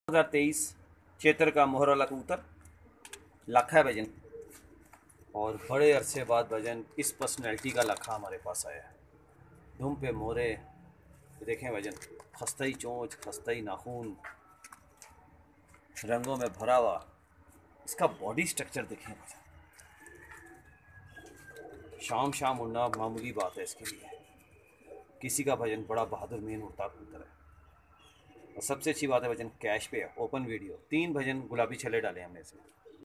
2023 चैत्र का मोहर वाला कबूतर लाखा है भजन। और बड़े अरसे बाद भजन इस पर्सनैलिटी का लाखा हमारे पास आया है। धुम पे मोरे देखें भजन, खस्ता ही चोंच, खस्ता ही नाखून, रंगों में भरा हुआ। इसका बॉडी स्ट्रक्चर देखें भजन, शाम शाम उड़ना मामूली बात है इसके लिए। किसी का भजन बड़ा बहादुर मेन उड़ता कबूतर है। और सबसे अच्छी बात है भजन कैश पे है, ओपन वीडियो। 3 भजन गुलाबी छल्ले डाले हमने इसमें।